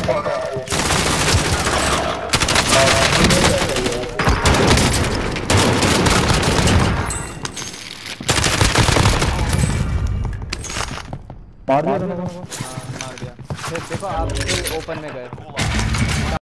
मार दिया। मार दिया। फिर देखो आप ओपन में गए।